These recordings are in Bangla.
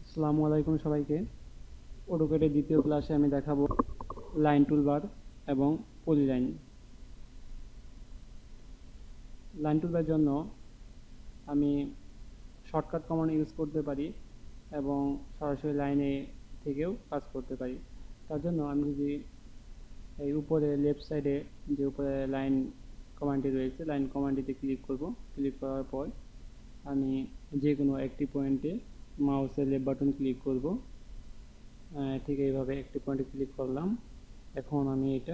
আসসালামু আলাইকুম সবাইকে। অটোক্যাডের দ্বিতীয় ক্লাসে আমি দেখাবো লাইন টুলবার এবং পলিলাইন। লাইন টুলবার জন্য আমি শর্টকাট কমান্ড ইউজ করতে পারি এবং সরাসরি লাইনে থেকেও কাজ করতে পারি। তার জন্য আমি যদি এই উপরে লেফট সাইডে যে উপরে লাইন কমান্ডটি রয়েছে, লাইন কমান্ডটিতে ক্লিক করব। ক্লিক করার পর আমি যে কোনো একটি পয়েন্টে মাউসের লেফট বাটন ক্লিক করব। ঠিক এইভাবে একটি পয়েন্টে ক্লিক করলাম। এখন আমি এটা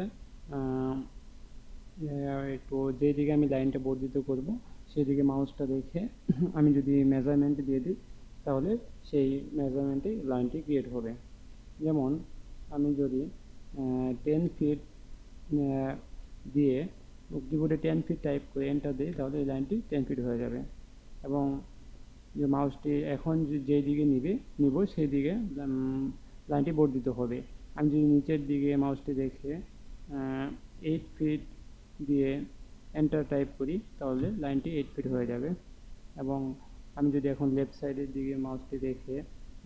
একটু যেদিকে আমি লাইনটা বর্ধিত করব সেদিকে মাউসটা রেখে আমি যদি মেজারমেন্ট দিয়ে দিই তাহলে সেই মেজারমেন্টে লাইনটি ক্রিয়েট হবে। যেমন আমি যদি 10 ফিট দিয়ে কিবোর্ডে 10 ফিট টাইপ করে এন্টার দিই তাহলে এই লাইনটি 10 ফিট হয়ে যাবে। এবং যে মাউসটি এখন যেই দিকে নিব সেই দিকে লাইনটি বর্ধিত হবে। আমি যদি নিচের দিকে মাউসটি রেখে 8 ফিট দিয়ে এন্টার টাইপ করি তাহলে লাইনটি 8 ফিট হয়ে যাবে। এবং আমি যদি এখন লেফট সাইডের দিকে মাউসটি রেখে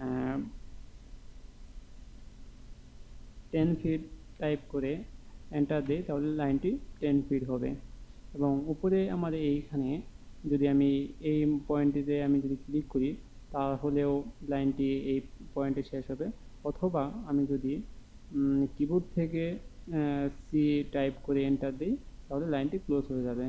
10 ফিট টাইপ করে এন্টার দিই তাহলে লাইনটি 10 ফিট হবে। এবং উপরে আমার এইখানে যদি আমি এই পয়েন্টটিতে আমি যদি ক্লিক করি তাহলেও লাইনটি এই পয়েন্টে শেষ হবে। অথবা আমি যদি কিবোর্ড থেকে সি টাইপ করে এন্টার দিই তাহলে লাইনটি ক্লোজ হয়ে যাবে।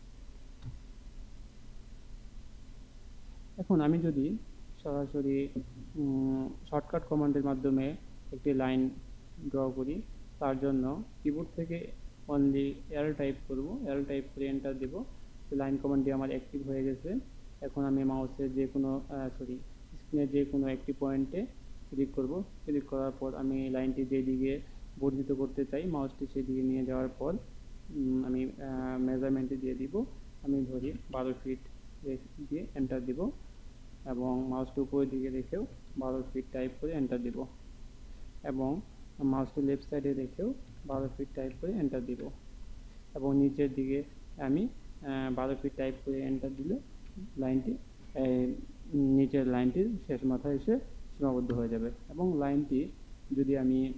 এখন আমি যদি সরাসরি শর্টকাট কমান্ডের মাধ্যমে একটি লাইন ড্র করি, তার জন্য কিবোর্ড থেকে অনলি অ্যারো টাইপ করব। অ্যারো টাইপ করে এন্টার দেব। লাইন কমান্ডটি আমার অ্যাক্টিভ হয়ে গেছে। এখন আমি মাউসের যে কোনো স্ক্রিনের যে কোনো একটি পয়েন্টে ক্লিক করব। ক্লিক করার পর আমি লাইনটি যেদিকে বর্ধিত করতে চাই মাউসটি সেদিকে নিয়ে যাওয়ার পর আমি মেজারমেন্টে দিয়ে দিব। আমি ধরি 12 ফিট দিয়ে এন্টার দিব এবং মাউসটি উপরের দিকে রেখেও 12 ফিট টাইপ করে এন্টার দিব এবং মাউসটি লেফট সাইডে রেখেও 12 ফিট টাইপ করে এন্টার দিব এবং নিচের দিকে আমি 12 ফিট টাইপ করে এন্টার দিলে লাইনটি নিচের লাইনটির শেষ মাথায় এসে সীমাবদ্ধ হয়ে যাবে। এবং লাইনটি যদি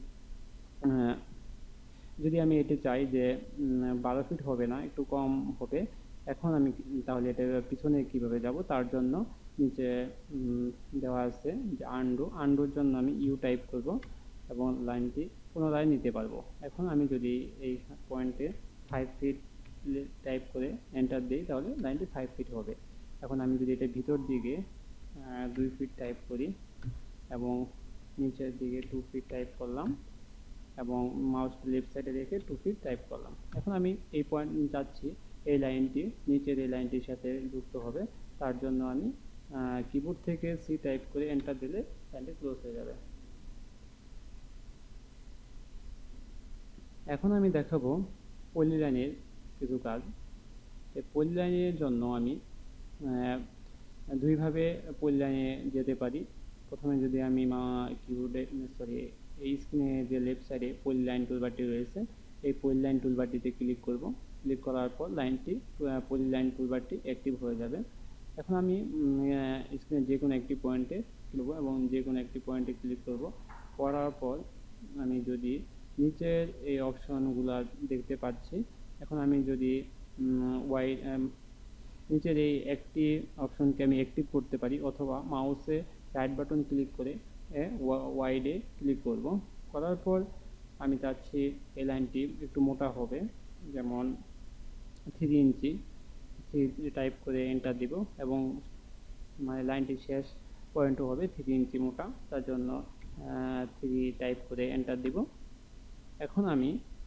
আমি এটা চাই যে 12 ফিট হবে না, একটু কম হবে, এখন আমি তাহলে এটা পিছনে কিভাবে যাব, তার জন্য নিচে দেওয়া আছে যে আন্ডুর জন্য আমি ইউ টাইপ করব এবং লাইনটি পুনরায় নিতে পারবো। এখন আমি যদি এই পয়েন্টে 5 ফিট টাইপ করে এন্টার দিই তাহলে লাইনটি 5 ফিট হবে। এখন আমি যদি এটা ভিতর দিকে 2 ফিট টাইপ করি এবং নিচের দিকে 2 ফিট টাইপ করলাম এবং মাউস লেফট সাইডে রেখে 2 ফিট টাইপ করলাম। এখন আমি এই পয়েন্ট যাচ্ছি, এই লাইনটি নিচের এই লাইনটির সাথে যুক্ত হবে। তার জন্য আমি কিবোর্ড থেকে সি টাইপ করে এন্টার দিলে লাইনটি ক্লোজ হয়ে যাবে। এখন আমি দেখাবো পলিলাইনের কিছু কাজ। এই পলিলাইনের জন্য আমি দুইভাবে পলিলাইনে যেতে পারি। প্রথমে যদি আমি কিবোর্ডে এই স্ক্রিনে যে লেফট সাইডে পলিলাইন টুলবারটি রয়েছে এই পলিলাইন টুলবারটিতে ক্লিক করব। ক্লিক করার পর লাইনটি পলিলাইন টুলবারটি অ্যাক্টিভ হয়ে যাবে। এখন আমি স্ক্রিনে যে কোনো একটি পয়েন্টে নেব এবং যে কোনো একটি পয়েন্টে ক্লিক করব। করার পর আমি যদি নিচের এই অপশনগুলো দেখতে পাচ্ছি, এখন আমি যদি নিচের এই একটি অপশনকে আমি অ্যাক্টিভ করতে পারি অথবা মাউসে রাইট বাটন ক্লিক করে ওয়াইডে ক্লিক করব। করার পর আমি চাচ্ছি এই লাইনটি একটু মোটা হবে, যেমন 3 ইঞ্চি টাইপ করে এন্টার দিব এবং মানে লাইনটি শেষ পয়েন্টও হবে 3 ইঞ্চি মোটা, তার জন্য 3 টাইপ করে এন্টার দিব। এখন আমি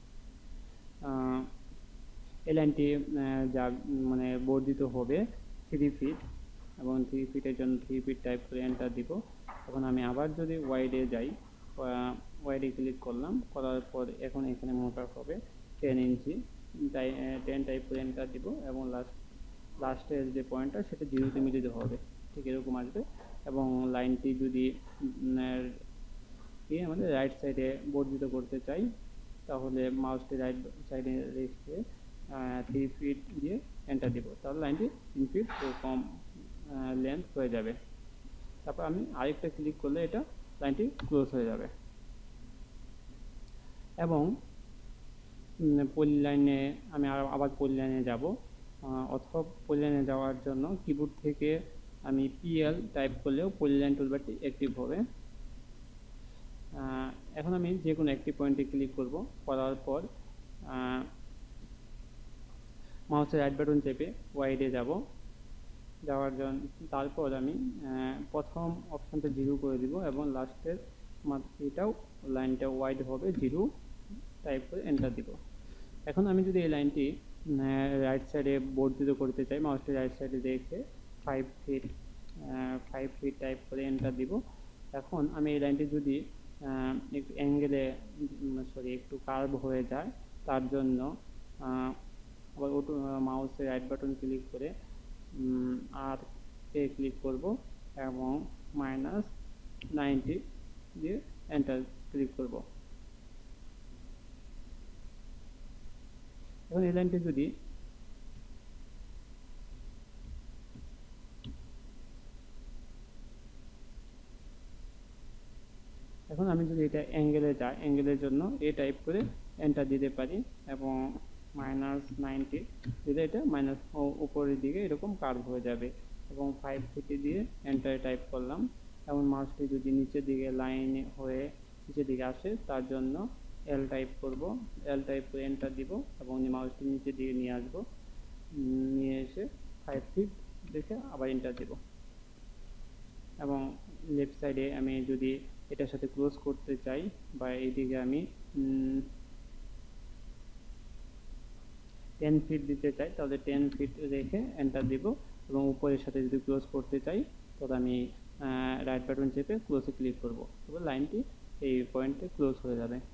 এই লাইনটি যা মানে বর্ধিত হবে 3 ফিট এবং 3 ফিটের জন্য 3 ফিট টাইপ করে এন্টার দিব। এখন আমি আবার যদি ওয়াইডে যাই, ওয়াইডে ক্লিক করলাম, করার পর এখন এখানে মোটা হবে 10 ইঞ্চি 10 টাইপ করে এন্টার দিব এবং লাস্টের যে পয়েন্টটা সেটা 0-তে মিলিত হবে, ঠিক এরকম আসবে। এবং লাইনটি যদি আমাদের রাইট সাইডে বর্ধিত করতে চাই তাহলে মাউসটি রাইট সাইডে রেখে 3 ফিট দিয়ে এন্টার দিব, তাহলে লাইনটি 3 ফিট কম লেন্থ হয়ে যাবে। তারপর আমি আরেকটা ক্লিক করলে এটা লাইনটি ক্লোজ হয়ে যাবে। এবং পলি লাইনে আমি আবার পলি লাইনে যাব, অথবা পলি লাইনে যাওয়ার জন্য কিবোর্ড থেকে আমি PL টাইপ করলেও পলি লাইন টুলবারটি অ্যাক্টিভ হবে। এখন আমি যে কোনো একটি পয়েন্টে ক্লিক করব, করার পর মাউসের রাইট বাটন চেপে ওয়াইডে যাব, যাওয়ার জন্য তারপর আমি প্রথম অপশানটা 0 করে দিব এবং লাস্টের এটাও লাইনটা ওয়াইড হবে 0 টাইপ করে এন্টার দিব। এখন আমি যদি এই লাইনটি রাইট সাইডে বর্ধিত করতে চাই, মাউসটি রাইট সাইডে রেখে 5 ফিট টাইপ করে এন্টার দিব। এখন আমি এই লাইনটি যদি একটু অ্যাঙ্গেলে একটু কার্ভ হয়ে যায়, তার জন্য আবার মাউসের রাইট বাটন ক্লিক করে আর ক্লিক করব এবং -90 দিয়ে এন্টার ক্লিক করব। এখন এই লাইনটি যদি এখন আমি যদি এটা অ্যাঙ্গেলে যাই, অ্যাঙ্গেলের জন্য এ টাইপ করে এন্টার দিতে পারি এবং -90 দিলে এটা উপরের দিকে এরকম কার্ভ হয়ে যাবে। এবং 5 ফিটে দিয়ে এন্টার টাইপ করলাম। এবং মাউসটি যদি নিচের দিকে লাইন হয়ে নিচের দিকে আসে, তার জন্য এল টাইপ করব, এল টাইপ করে এন্টার দিব এবং মাউসটি নিচের দিকে নিয়ে আসবো, নিয়ে এসে 5 ফিট দেখে আবার এন্টার দেব। এবং লেফট সাইডে আমি যদি এটার সাথে ক্লোজ করতে চাই বা এইদিকে আমি 10 ফিট দিতে চাই, তাহলে 10 ফিট রেখে এন্টার দিব। এবং উপরের সাথে যদি ক্লোজ করতে চাই, তাহলে আমি রাইট বাটন চেপে ক্লোজে ক্লিক করব, তবে লাইনটি এই পয়েন্টে ক্লোজ হয়ে যাবে।